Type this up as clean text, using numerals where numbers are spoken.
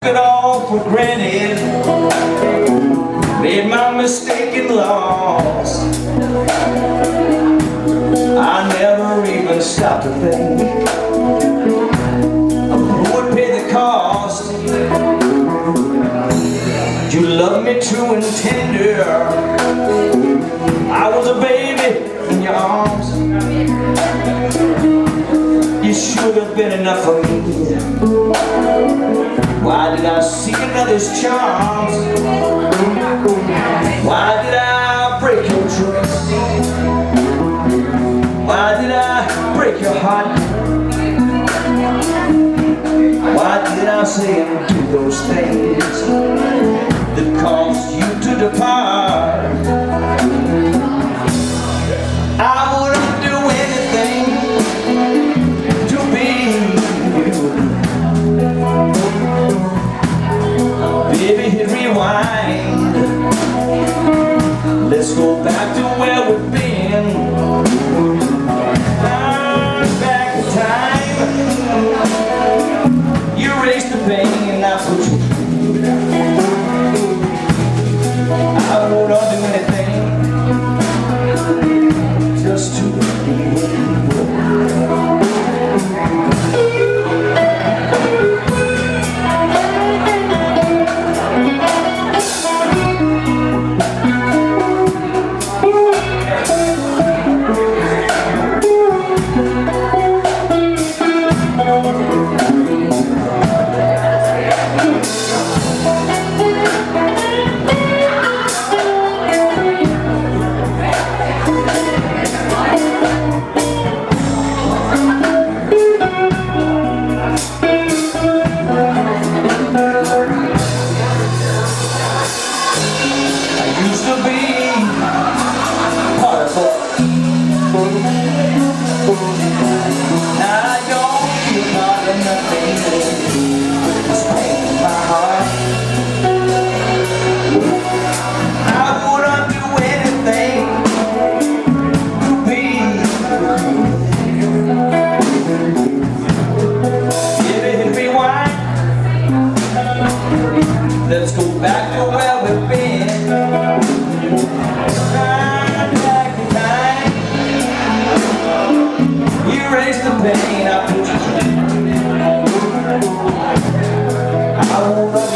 it all for granted, made my mistake and lost. I never even stopped to think of who would pay the cost. You loved me true and tender, I was a baby in your arms. You should have been enough for me. Why did I seek another's charms? Why did I break your trust? Why did I break your heart? Why did I say and do those things that caused you to depart? I wouldn't do anything to be you. Baby, hit rewind. Let's go back to where we've been. Back in time. You erased the pain and I put you. I won't do anything just to be with you. Let's go back to where we've been. Back in time. You erased the pain I put you through. I won't